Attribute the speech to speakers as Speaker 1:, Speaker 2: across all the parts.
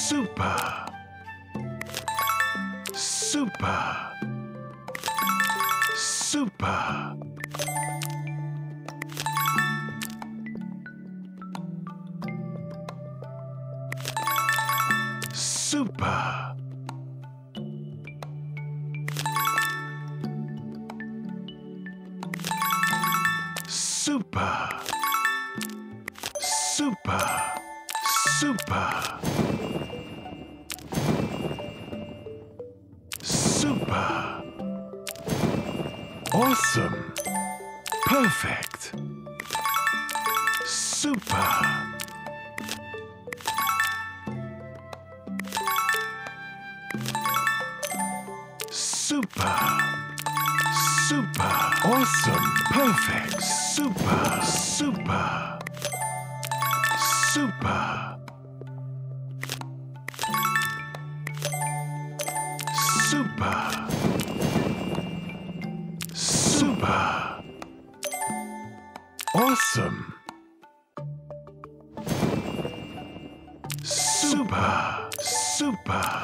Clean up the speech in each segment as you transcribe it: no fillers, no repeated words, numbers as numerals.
Speaker 1: super, super, super, super, super, super, super, super, awesome, perfect, super, super, super, awesome, perfect, super, super, super, super, super, awesome, super, super.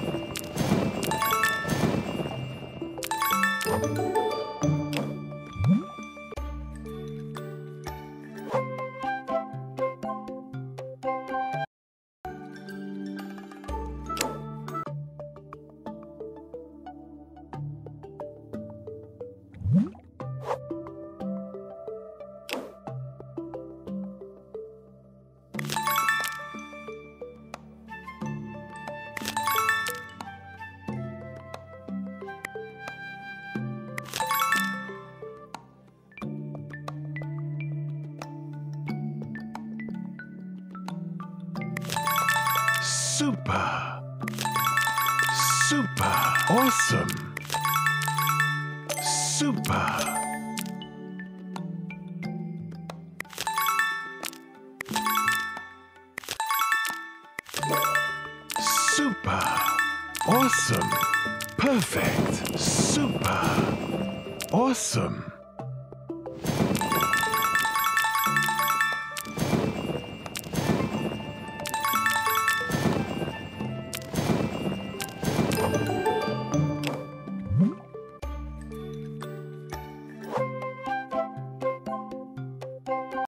Speaker 1: Super, super, awesome, super, super, awesome, perfect, super, awesome,